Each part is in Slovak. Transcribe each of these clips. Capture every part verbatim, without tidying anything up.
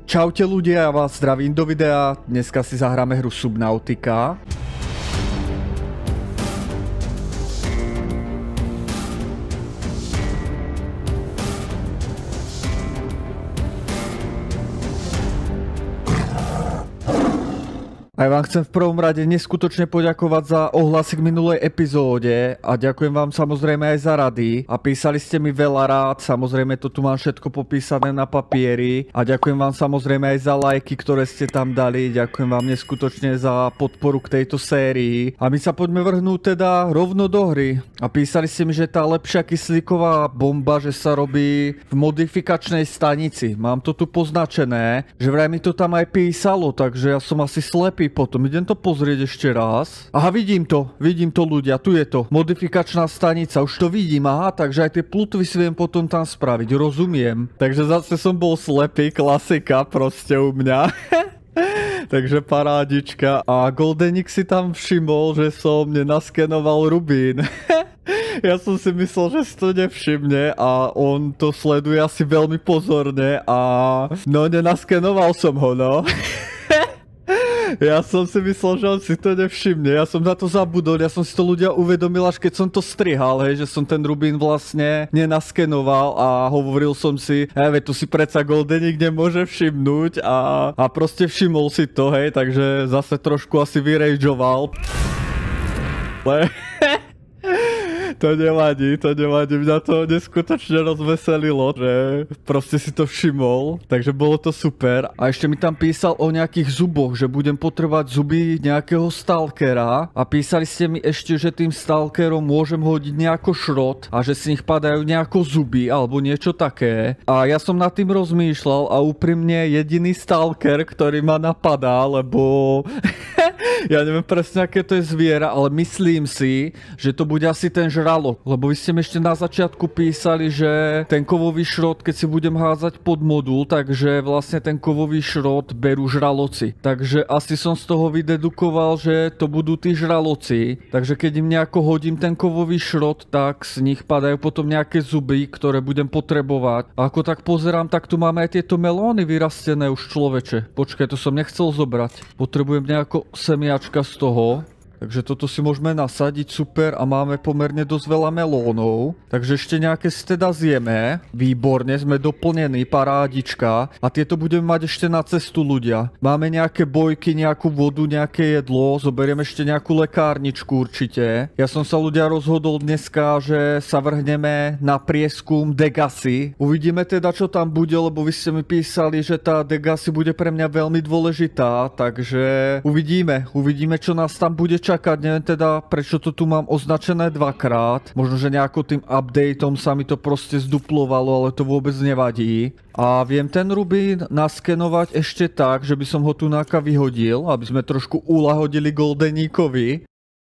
Čaute ľudia, ja vás zdravím do videa. Dneska si zahráme hru Subnautica. A ja vám chcem v prvom rade neskutočne poďakovať za ohlasy k minulej epizóde a ďakujem vám samozrejme aj za rady a písali ste mi veľa rád, samozrejme to tu mám všetko popísané na papieri a ďakujem vám samozrejme aj za lajky, ktoré ste tam dali, ďakujem vám neskutočne za podporu k tejto sérii a my sa poďme vrhnúť teda rovno do hry a písali ste mi, že tá lepšia kyslíková bomba, že sa robí v modifikačnej stanici, mám to tu poznačené, že vraj mi to tam aj písalo, takže ja som asi slepý. Potom idem to pozrieť ešte raz. Aha, vidím to, vidím to ľudia, tu je to. Modifikačná stanica, už to vidím, aha, takže aj tie plutvy si viem potom tam spraviť, rozumiem. Takže zase som bol slepý, klasika proste u mňa. Takže parádička. A Goldenik si tam všimol, že som nenaskenoval rubín. Ja som si myslel, že si to nevšimne a on to sleduje asi veľmi pozorne a no nenaskenoval som ho, no. Ja som si myslel, že on si to nevšimne, ja som na to zabudol, ja som si to ľudia uvedomil až keď som to strihal, hej, že som ten rubín vlastne nenaskenoval a hovoril som si, hej, veď tu si predsa Goldenik nemôže všimnúť a, a proste všimol si to, hej, takže zase trošku asi vyrageoval. Ale... To nevadí, to nevadí, mňa to neskutočne rozveselilo, že proste si to všimol, takže bolo to super. A ešte mi tam písal o nejakých zuboch, že budem potrebovať zuby nejakého stalkera a písali ste mi ešte, že tým stalkerom môžem hodiť nejako šrot a že si nich padajú nejako zuby alebo niečo také. A ja som nad tým rozmýšľal a úprimne jediný stalker, ktorý ma napadá, lebo... Ja neviem presne, aké to je zviera, ale myslím si, že to bude asi ten žralok. Lebo vy ste mi ešte na začiatku písali, že ten kovový šrot, keď si budem hádzať pod modul, takže vlastne ten kovový šrot berú žraloci. Takže asi som z toho vydedukoval, že to budú tí žraloci. Takže keď im nejako hodím ten kovový šrot, tak z nich padajú potom nejaké zuby, ktoré budem potrebovať. A ako tak pozerám, tak tu máme aj tieto melóny vyrastené už, človeče. Počkaj, to som nechcel zobrať. Potrebujem nejako semiačka z toho. Takže toto si môžeme nasadiť, super, a máme pomerne dosť veľa melónov. Takže ešte nejaké si teda zjeme. Výborne, sme doplnení, parádička. A tieto budeme mať ešte na cestu, ľudia. Máme nejaké bojky, nejakú vodu, nejaké jedlo. Zoberiem ešte nejakú lekárničku určite. Ja som sa, ľudia, rozhodol dneska, že sa vrhneme na prieskum Degasy. Uvidíme teda, čo tam bude, lebo vy ste mi písali, že tá Degasy bude pre mňa veľmi dôležitá. Takže uvidíme, uvidíme, čo nás tam bude čakať, neviem teda, prečo to tu mám označené dvakrát. Možno, že nejako tým updateom sa mi to proste zduplovalo, ale to vôbec nevadí. A viem ten rubín naskenovať ešte tak, že by som ho tu náka vyhodil, aby sme trošku ulahodili Goldeníkovi.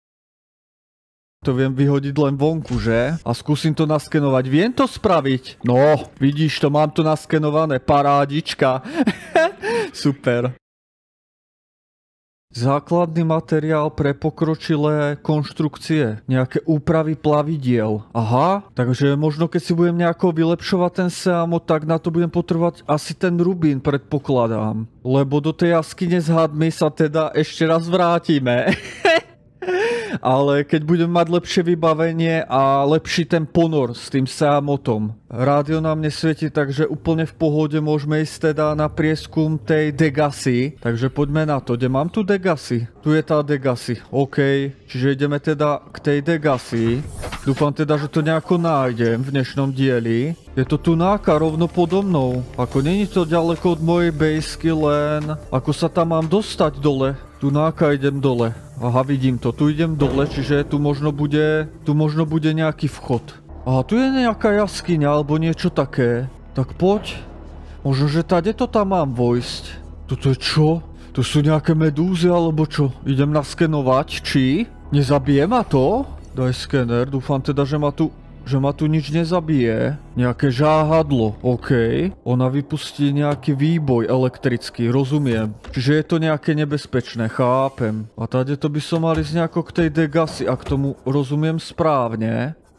To viem vyhodiť len vonku, že? A skúsim to naskenovať. Viem to spraviť? No, vidíš to, mám to naskenované, parádička. Super. Základný materiál pre pokročilé konštrukcie. Nejaké úpravy plavidiel. Aha, takže možno keď si budem nejako vylepšovať ten Seamo, tak na to budem potrebovať asi ten rubín, predpokladám. Lebo do tej jaskyne s hadmi sa teda ešte raz vrátime. Ale keď budem mať lepšie vybavenie a lepší ten ponor s tým Seamotom. Rádio nám nesvieti, takže úplne v pohode môžeme ísť teda na prieskum tej Degasy. Takže poďme na to. Kde mám tu Degasy? Tu je tá Degasy. OK. Čiže ideme teda k tej Degasy. Dúfam teda, že to nejako nájdem v dnešnom dieli. Je to tu náka rovno podo mnou. Ako není to ďaleko od mojej bejsky, len ako sa tam mám dostať dole. Tu náka idem dole. Aha, vidím to. Tu idem dole, čiže tu možno bude, tu možno bude nejaký vchod. Aha, tu je nejaká jaskyňa alebo niečo také. Tak poď. Možno, že tady to tam mám vojsť. Toto je čo? Tu sú nejaké medúzy alebo čo? Idem naskenovať, či? Nezabije ma to? Daj skener, dúfam teda, že ma tu... že ma tu nič nezabije. Nejaké žáhadlo, OK. Ona vypustí nejaký výboj elektrický, rozumiem. Čiže je to nejaké nebezpečné, chápem. A tady to by som mal ísť nejako k tej Degasy, ak tomu rozumiem správne.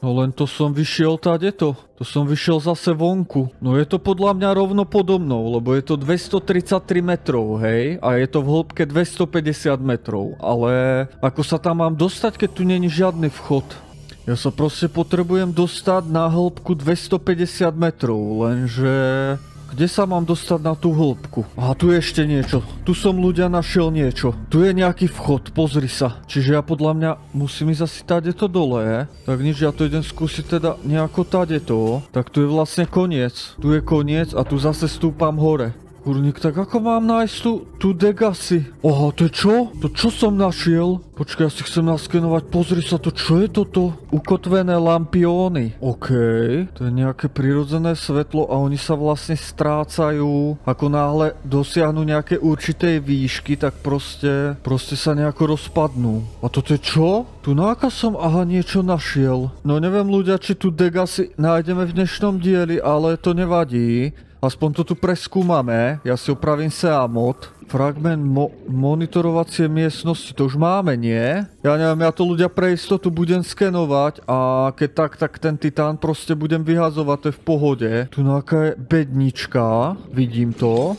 No len to som vyšiel tadeto. To som vyšiel zase vonku. No je to podľa mňa rovno podo mnou, lebo je to dvestotridsaťtri metrov, hej? A je to v hĺbke dvestopäťdesiat metrov. Ale ako sa tam mám dostať, keď tu není žiadny vchod? Ja sa proste potrebujem dostať na hĺbku dvestopäťdesiat metrov, lenže... Kde sa mám dostať na tú hĺbku? Aha, tu je ešte niečo. Tu som ľudia našiel niečo. Tu je nejaký vchod, pozri sa. Čiže ja podľa mňa musím ísť asi tadeto dole. Tak nič, ja to idem skúsiť teda nejako tadeto. Tak tu je vlastne koniec. Tu je koniec a tu zase stúpam hore. Kurník, tak ako mám nájsť tu, tu Degasy? Aha, to je čo? To čo som našiel? Počkaj, ja si chcem naskenovať, pozri sa to, čo je toto? Ukotvené lampióny. OK, to je nejaké prirodzené svetlo a oni sa vlastne strácajú. Ako náhle dosiahnu nejaké určitej výšky, tak proste, proste sa nejako rozpadnú. A toto je čo? Tu náka som, aha, niečo našiel. No neviem ľudia, či tu Degasy nájdeme v dnešnom dieli, ale to nevadí. Aspoň to tu preskúmame, ja si opravím Seamod. Fragment mo- monitorovacie miestnosti, to už máme, nie? Ja neviem, ja to ľudia pre istotu budem skenovať a keď tak, tak ten titán proste budem vyhazovať, to je v pohode. Tu nejaká je bednička, vidím to.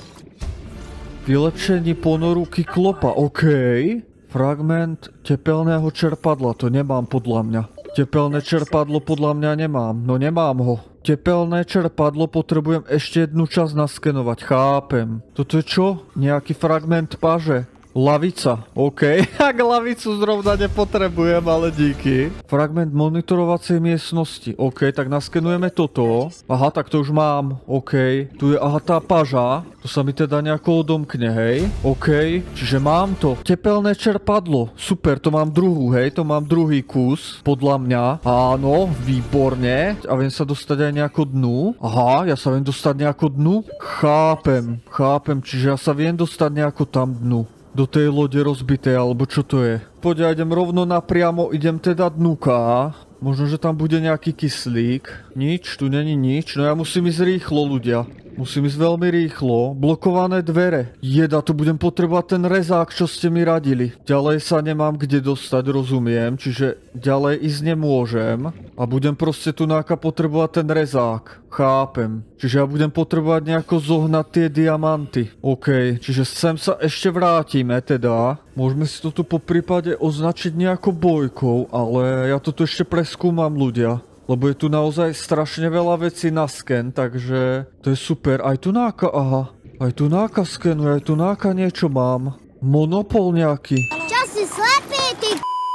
Vylepšení ponoru Kyklopa, OK. Fragment tepelného čerpadla, to nemám podľa mňa. Tepelné čerpadlo podľa mňa nemám, no nemám ho. Tepelné čerpadlo potrebujem ešte jednu časť naskenovať, chápem. Toto je čo? Nejaký fragment paže. Lavica, OK. Ak lavicu zrovna nepotrebujem, ale díky. Fragment monitorovacej miestnosti, OK, tak naskenujeme toto. Aha, tak to už mám, OK. Tu je, aha, tá paža. To sa mi teda nejako odomkne, hej. OK, čiže mám to. Tepelné čerpadlo, super, to mám druhú, hej. To mám druhý kus, podľa mňa. Áno, výborne. A viem sa dostať aj nejako dnu. Aha, ja sa viem dostať nejako dnu. Chápem, chápem, čiže ja sa viem dostať nejako tam dnu. Do tej lode rozbitej, alebo čo to je? Poď, ja idem rovno napriamo, idem teda dnuka. Možno, že tam bude nejaký kyslík. Nič, tu není nič. No ja musím ísť rýchlo, ľudia. Musím ísť veľmi rýchlo. Blokované dvere. Jeda, tu budem potrebovať ten rezák, čo ste mi radili. Ďalej sa nemám kde dostať, rozumiem. Čiže ďalej ísť nemôžem. A budem proste tu náka potrebovať ten rezák. Chápem. Čiže ja budem potrebovať nejako zohnať tie diamanty. OK, čiže sem sa ešte vrátime teda. Môžeme si to tu po prípade označiť nejako bojkou, ale ja toto ešte preskúmam, ľudia. Lebo je tu naozaj strašne veľa vecí na sken, takže to je super. Aj tu náka, aha. Aj tu náka skenuje, aj tu náka niečo mám. Monopol nejaký. Čo si slepý, ty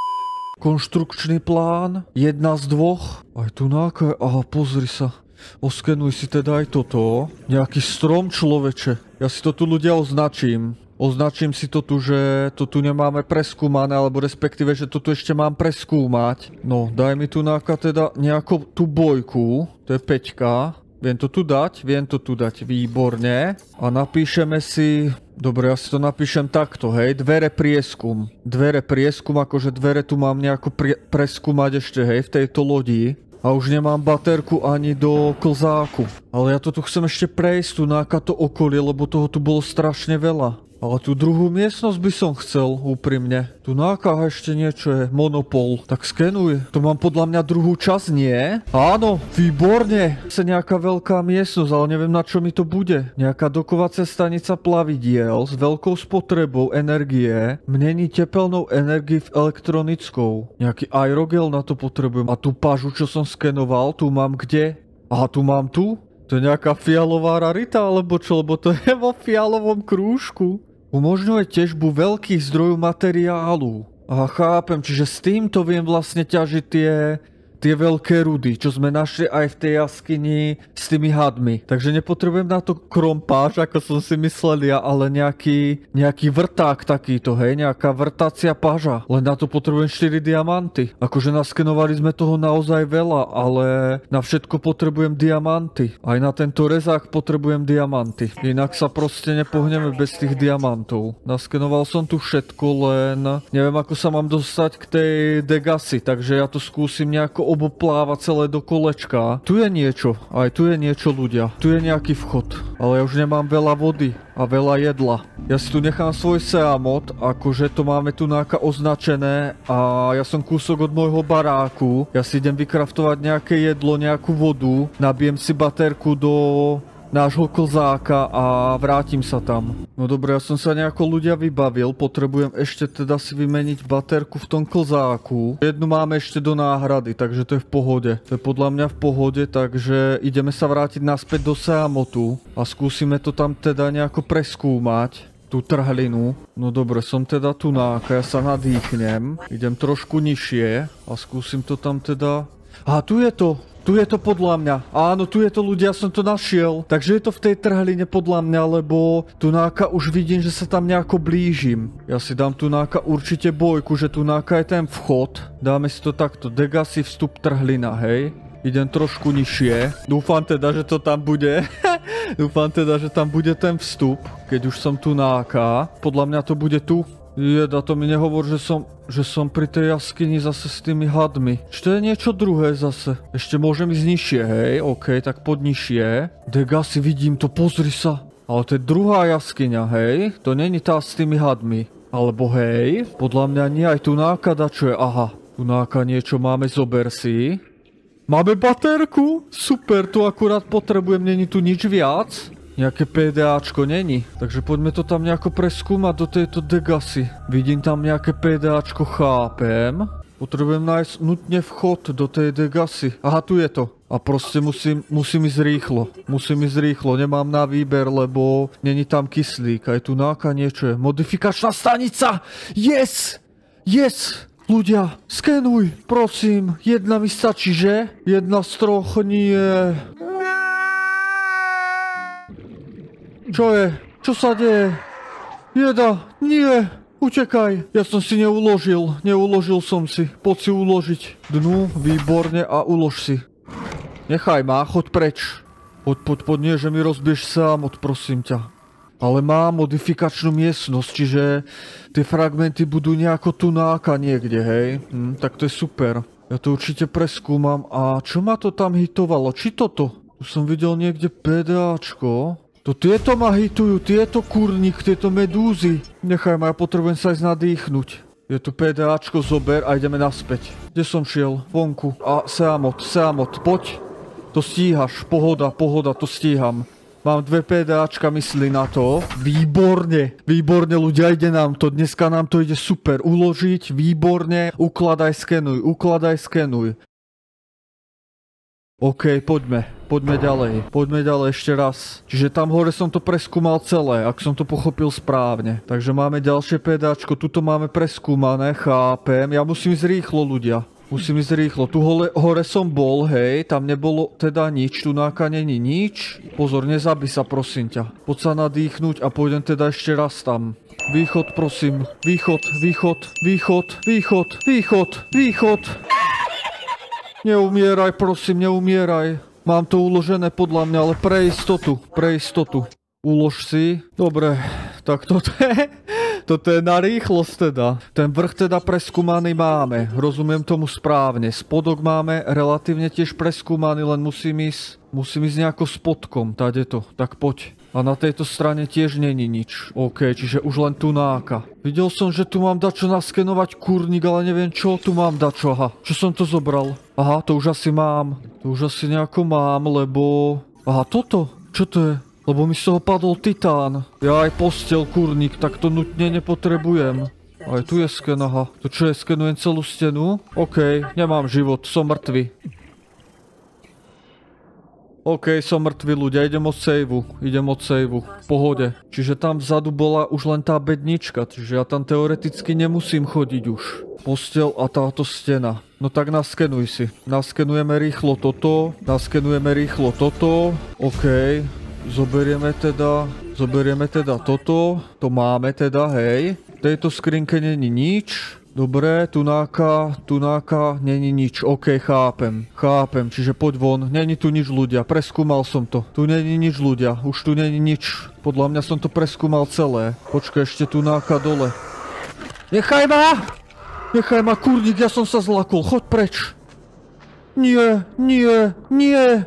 Konštrukčný plán, jedna z dvoch. Aj tu náka, aha, pozri sa. Oskenuj si teda aj toto. Nejaký strom, človeče. Ja si to tu, ľudia, označím. Označím si to tu, že to tu nemáme preskúmané, alebo respektíve, že to tu ešte mám preskúmať. No, daj mi tu náka teda nejakú tú bojku. To je päťka. Viem to tu dať? Viem to tu dať. Výborne. A napíšeme si... Dobre, ja si to napíšem takto, hej. Dvere prieskum. Dvere prieskum, akože dvere tu mám nejako pre- preskúmať ešte, hej, v tejto lodi. A už nemám baterku ani do klzáku. Ale ja to tu chcem ešte prejsť, tu náka to okolie, lebo toho tu bolo strašne veľa. Ale tú druhú miestnosť by som chcel, úprimne. Tu náka ešte niečo je, monopol. Tak skenuj. To mám podľa mňa druhú časť, nie? Áno, výborne. Chce nejaká veľká miestnosť, ale neviem, na čo mi to bude. Nejaká dokovacia stanica plavidiel s veľkou spotrebou energie mení tepelnou energii v elektronickou. Nejaký aerogel na to potrebujem. A tú pažu, čo som skenoval, tu mám kde? Aha, tu mám tu? To je nejaká fialová rarita, alebo čo? Lebo to je vo fialovom krúžku. Umožňuje ťažbu veľkých zdrojov materiálu. Aha, chápem, čiže s týmto viem vlastne ťažiť tie... tie veľké rudy, čo sme našli aj v tej jaskyni s tými hadmi. Takže nepotrebujem na to krompáž, ako som si myslel ja, ale nejaký, nejaký vrták takýto, hej, nejaká vrtacia paža. Len na to potrebujem štyri diamanty. Akože naskenovali sme toho naozaj veľa, ale na všetko potrebujem diamanty. Aj na tento rezák potrebujem diamanty. Inak sa proste nepohneme bez tých diamantov. Naskenoval som tu všetko, len neviem, ako sa mám dostať k tej Degasy, takže ja to skúsim nejako obopláva celé do kolečka. Tu je niečo, aj tu je niečo ľudia. Tu je nejaký vchod, ale ja už nemám veľa vody a veľa jedla. Ja si tu nechám svoj seamot, akože to máme tu náka označené a ja som kúsok od môjho baráku. Ja si idem vykraftovať nejaké jedlo, nejakú vodu, nabijem si baterku do nášho klzáka a vrátim sa tam. No dobre, ja som sa nejako ľudia vybavil, potrebujem ešte teda si vymeniť baterku v tom klzáku. Jednu máme ešte do náhrady, takže to je v pohode. To je podľa mňa v pohode, takže ideme sa vrátiť naspäť do seamotu a skúsime to tam teda nejako preskúmať. Tú trhlinu. No dobre, som teda tu náka, ja sa nadýchnem. Idem trošku nižšie a skúsim to tam teda... Aha, tu je to! Tu je to podľa mňa. Áno, tu je to ľudia, som to našiel. Takže je to v tej trhline podľa mňa, lebo tu náka už vidím, že sa tam nejako blížim. Ja si dám tu náka určite bojku, že tu náka je ten vchod. Dáme si to takto. Degasi vstup trhlina, hej. Idem trošku nižšie. Dúfam teda, že to tam bude. Dúfam teda, že tam bude ten vstup. Keď už som tu náka. Podľa mňa to bude tu. Jeda, to mi nehovor, že som, že som pri tej jaskyni zase s tými hadmi. Či to je niečo druhé zase? Ešte môžem ísť nižšie, hej? OK, tak pod nižšie. Degasi, vidím to, pozri sa. Ale to je druhá jaskyňa, hej? To není tá s tými hadmi. Alebo hej? Podľa mňa nie, aj tu náka dačo je. Aha, tu náka niečo máme, zober si. Máme baterku? Super, tu akurát potrebujem, není tu nič viac. Nejaké PDAčko není, takže poďme to tam nejako preskúmať do tejto Degasi. Vidím tam nejaké PDAčko, chápem. Potrebujem nájsť nutne vchod do tej Degasi. Aha, tu je to. A proste musím, musím ísť rýchlo. Musím ísť rýchlo, nemám na výber, lebo není tam kyslík. Aj tu náka niečo je. Modifikačná stanica! Yes! Yes! Ľudia, skenuj, prosím. Jedna mi stačí, že? Jedna z troch nie. Čo je? Čo sa deje? Jeda, nie, utekaj. Ja som si neuložil, neuložil som si. Poď si uložiť. Dnu, výborne a ulož si. Nechaj ma, choď preč. Poď, poď, poď, nie, že mi rozbiješ seamot, prosím ťa. Ale má modifikačnú miestnosť, čiže tie fragmenty budú nejako tu náka niekde, hej? Hm, tak to je super. Ja to určite preskúmam. A čo ma to tam hitovalo? Či toto? Tu som videl niekde PDAčko. To tieto ma hitujú, tieto kurník, tieto medúzy. Nechaj ma, ja potrebujem sa ísť nadýchnuť. Je tu PDAčko, zober a ideme naspäť. Kde som šiel? Vonku. A seamot, seamot, poď. To stíhaš, pohoda, pohoda, to stíham. Mám dve PDAčka, myslí na to. Výborne, výborne ľudia, ide nám to. Dneska nám to ide super. Uložiť, výborne. Ukladaj, skenuj, ukladaj, skenuj. OK, poďme, poďme ďalej, poďme ďalej ešte raz. Čiže tam hore som to preskúmal celé, ak som to pochopil správne. Takže máme ďalšie PDAčko, tuto máme preskúmané, chápem. Ja musím ísť rýchlo, ľudia. Musím ísť rýchlo. Tu hore, hore som bol, hej, tam nebolo teda nič, tu náka není nič. Pozor, nezabij sa, prosím ťa. Poď sa nadýchnuť a pôjdem teda ešte raz tam. Východ, prosím, východ, východ, východ, východ, východ, východ. Neumieraj, prosím, neumieraj. Mám to uložené podľa mňa, ale pre istotu, pre istotu. Ulož si. Dobre, tak toto je, toto je na rýchlosť teda. Ten vrch teda preskúmaný máme, rozumiem tomu správne. Spodok máme relatívne tiež preskúmaný, len musím ísť, musím ísť nejako spodkom, tade to, tak poď. A na tejto strane tiež není nič. OK, čiže už len tu náka. Videl som, že tu mám dačo naskenovať kurník, ale neviem čo tu mám dačo. Aha, čo som to zobral? Aha, to už asi mám. To už asi nejako mám, lebo... Aha, toto? Čo to je? Lebo mi z toho padol titán. Ja aj postel kurník, tak to nutne nepotrebujem. Aj tu je sken, aha. To čo je, skenujem celú stenu? OK, nemám život, som mŕtvy. OK, som mŕtvy ľudia, idem od saveu, idem od saveu, v pohode. Čiže tam vzadu bola už len tá bednička, čiže ja tam teoreticky nemusím chodiť už. Postel a táto stena. No tak naskenuj si. Naskenujeme rýchlo toto, naskenujeme rýchlo toto, OK. Zoberieme teda, zoberieme teda toto, to máme teda, hej. V tejto skrinke není nič. Dobre, tunáka, tunáka, není nič, OK, chápem, chápem, čiže poď von, není tu nič ľudia, preskúmal som to, tu není nič ľudia, už tu není nič, podľa mňa som to preskúmal celé, počkaj, ešte tunáka dole. Nechaj ma, nechaj ma, kurník, ja som sa zlakol, choď preč. Nie, nie, nie.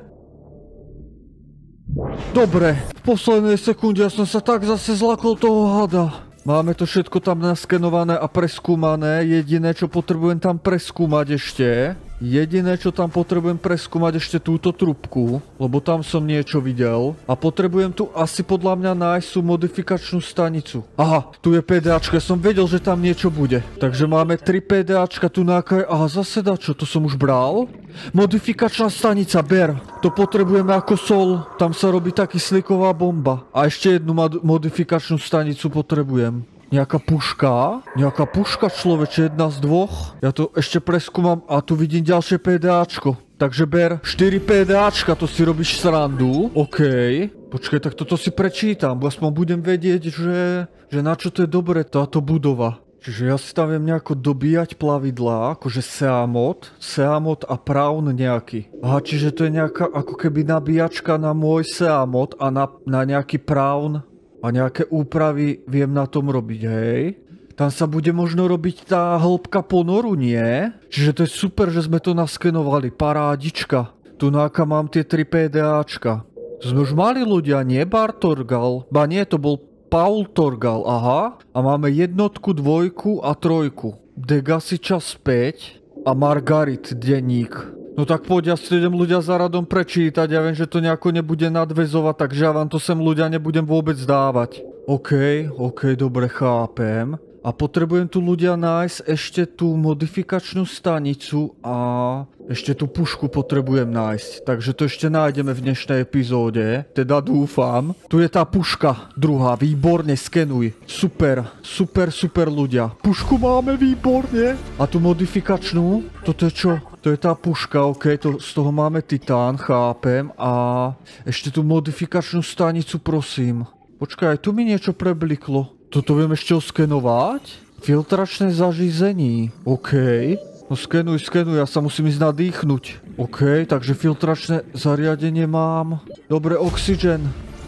Dobre, v poslednej sekunde ja som sa tak zase zlakol toho hada. Máme to všetko tam naskenované a preskúmané. Jediné, čo potrebujem tam preskúmať ešte... Jediné, čo tam potrebujem preskúmať ešte túto trubku, lebo tam som niečo videl. A potrebujem tu asi podľa mňa nájsť tú modifikačnú stanicu. Aha, tu je PDAčka, ja som vedel, že tam niečo bude. Takže máme tri PDAčka, tu náka je... Aha, zase dačo, to som už bral. Modifikačná stanica, ber. To potrebujeme ako sol, tam sa robí taký sliková bomba. A ešte jednu modifikačnú stanicu potrebujem. Nejaká puška? Nejaká puška, človeče, jedna z dvoch. Ja to ešte preskúmam a tu vidím ďalšie PDAčko. Takže ber štyri PDAčka, to si robíš srandu. OK. Počkaj, tak toto si prečítam, bo aspoň budem vedieť, že, že na čo to je dobre táto budova. Čiže ja si tam viem nejako dobíjať plavidlá, akože Seamod, Seamod a Praun nejaký. Aha, čiže to je nejaká ako keby nabíjačka na môj Seamod a na, na nejaký Praun. A nejaké úpravy viem na tom robiť, hej. Tam sa bude možno robiť tá hĺbka ponoru, nie? Čiže to je super, že sme to naskenovali. Parádička. Tu náka mám tie tri PDAčka. To sme už mali ľudia, nie? Bartorgal. Ba nie, to bol Paul Torgal, aha. A máme jednotku, dvojku a trojku. Degassi čas päť a Margarit denník. No tak poď, ja si idem ľudia za radom prečítať, ja viem, že to nejako nebude nadväzovať, takže ja vám to sem ľudia nebudem vôbec dávať. OK, OK, dobre, chápem. A potrebujem tu ľudia nájsť ešte tú modifikačnú stanicu a ešte tú pušku potrebujem nájsť. Takže to ešte nájdeme v dnešnej epizóde, teda dúfam. Tu je tá puška, druhá, výborne, skenuj. Super, super, super ľudia. Pušku máme, výborne. A tú modifikačnú, toto je čo? To je tá puška, ok, to, z toho máme titán, chápem. A ešte tú modifikačnú stanicu, prosím. Počkaj, tu mi niečo prebliklo. Toto viem ešte oskenovať? Filtračné zařízení. OK. No skenuj, skenuj, ja sa musím ísť nadýchnuť. OK, takže filtračné zariadenie mám. Dobre, oxygen.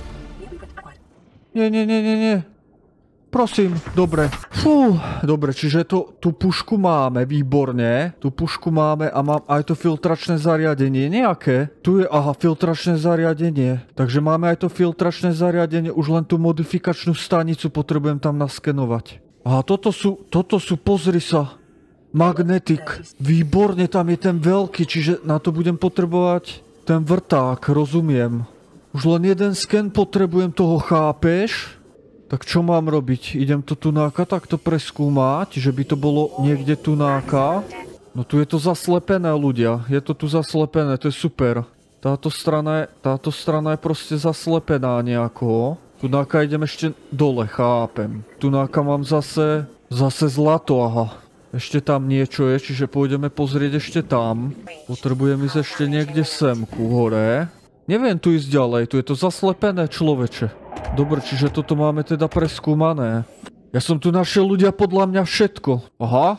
Nie, nie, nie, nie, nie. Prosím, dobre. Fú, dobre, čiže to, tú pušku máme, výborne. Tú pušku máme a mám aj to filtračné zariadenie nejaké. Tu je, aha, filtračné zariadenie. Takže máme aj to filtračné zariadenie, už len tú modifikačnú stanicu potrebujem tam naskenovať. Aha, toto sú, toto sú, pozri sa. Magnetik. Výborne, tam je ten veľký, čiže na to budem potrebovať ten vrták, rozumiem. Už len jeden sken potrebujem, toho chápeš? Tak čo mám robiť? Idem to tunáka takto preskúmať, že by to bolo niekde tunáka. No tu je to zaslepené, ľudia. Je to tu zaslepené, to je super. Táto strana je, táto strana je proste zaslepená nejako. Tunáka idem ešte dole, chápem. Tunáka mám zase, zase zlato, aha. Ešte tam niečo je, čiže pôjdeme pozrieť ešte tam. Potrebujem ísť ešte niekde semku, hore. Neviem tu ísť ďalej, tu je to zaslepené, človeče. Dobre, čiže toto máme teda preskúmané. Ja som tu našiel, ľudia, podľa mňa všetko. Aha.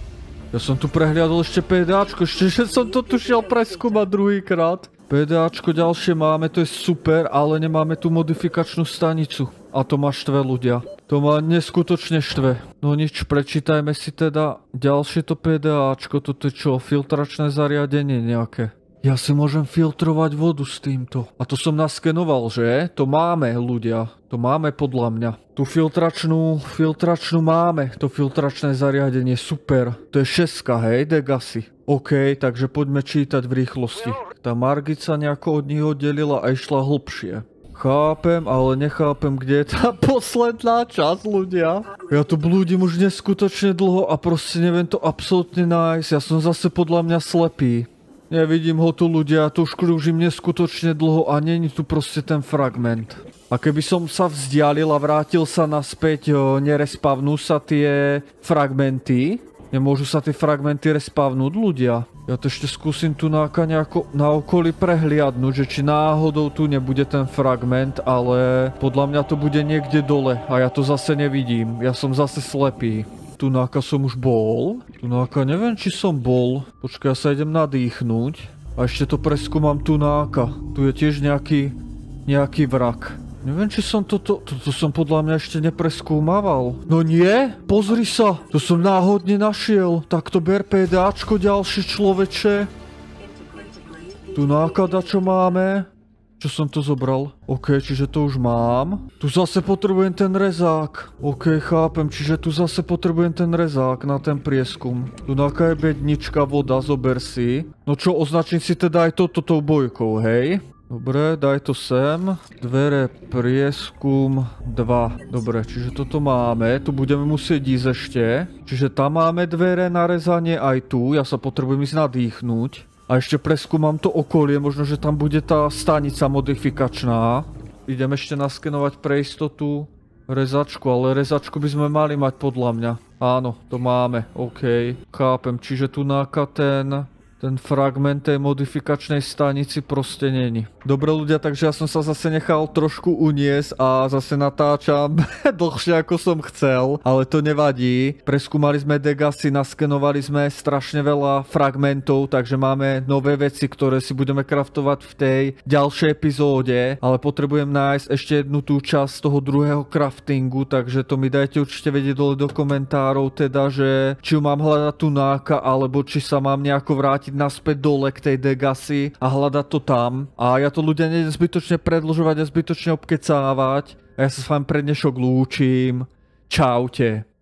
Ja som tu prehliadol ešte PDAčko, ešte že som to tu šiel preskúmať druhýkrát. PDAčko ďalšie máme, to je super, ale nemáme tu modifikačnú stanicu. A to ma štve, ľudia. To ma neskutočne štve. No nič, prečítajme si teda ďalšie to PDAčko, toto je čo, filtračné zariadenie nejaké. Ja si môžem filtrovať vodu s týmto. A to som naskenoval, že? To máme, ľudia. To máme podľa mňa. Tu filtračnú, filtračnú máme. To filtračné zariadenie, super. To je šeska, hej, Degassi. OK, takže poďme čítať v rýchlosti. Tá Margit sa nejako od nich oddelila a išla hlbšie. Chápem, ale nechápem, kde je tá posledná časť, ľudia. Ja tu blúdim už neskutočne dlho a proste neviem to absolútne nájsť. Ja som zase podľa mňa slepý. Nevidím ho tu, ľudia, tu už krúžim neskutočne dlho a není tu proste ten fragment. A keby som sa vzdialil a vrátil sa naspäť, nerespavnú sa tie fragmenty. Nemôžu sa tie fragmenty respavnúť, ľudia. Ja to ešte skúsim tu náka nejako na okolí prehliadnúť, že či náhodou tu nebude ten fragment, ale podľa mňa to bude niekde dole a ja to zase nevidím. Ja som zase slepý. Tunáka som už bol. Tunáka neviem, či som bol. Počkaj, ja sa idem nadýchnuť. A ešte to preskúmam tunáka. Tu je tiež nejaký, nejaký vrak. Neviem, či som toto... Toto som podľa mňa ešte nepreskúmaval. No nie? Pozri sa. To som náhodne našiel. Tak to ber PDAčko ďalšie, človeče. Tu nákada, čo máme? Čo som to zobral? OK, čiže to už mám. Tu zase potrebujem ten rezák. OK, chápem, čiže tu zase potrebujem ten rezák na ten prieskum. Tu náka je bednička, voda, zober si. No čo, označím si teda aj toto tou bojkou, hej? Dobre, daj to sem. Dvere, prieskum, dva. Dobre, čiže toto máme. Tu budeme musieť ísť ešte. Čiže tam máme dvere na rezanie aj tu. Ja sa potrebujem ísť nadýchnuť. A ešte preskúmam to okolie, možno, že tam bude tá stanica modifikačná. Idem ešte naskenovať pre istotu rezačku, ale rezačku by sme mali mať podľa mňa. Áno, to máme, OK, chápem, čiže tu náka ten... Ten fragment tej modifikačnej stanici proste není. Dobre ľudia, takže ja som sa zase nechal trošku uniesť a zase natáčam dlhšie ako som chcel, ale to nevadí. Preskúmali sme Degasy, naskenovali sme strašne veľa fragmentov, takže máme nové veci, ktoré si budeme craftovať v tej ďalšej epizóde, ale potrebujem nájsť ešte jednu tú časť toho druhého craftingu, takže to mi dajte určite vedieť dole do komentárov, teda, že či ju mám hľadať tu náka, alebo či sa mám nejako vrátiť naspäť dole k tej Degasy a hľadať to tam. A ja to ľudia nejdem zbytočne predĺžovať a zbytočne obkecávať. A ja sa s vami pre dnešok lúčim. Čaute.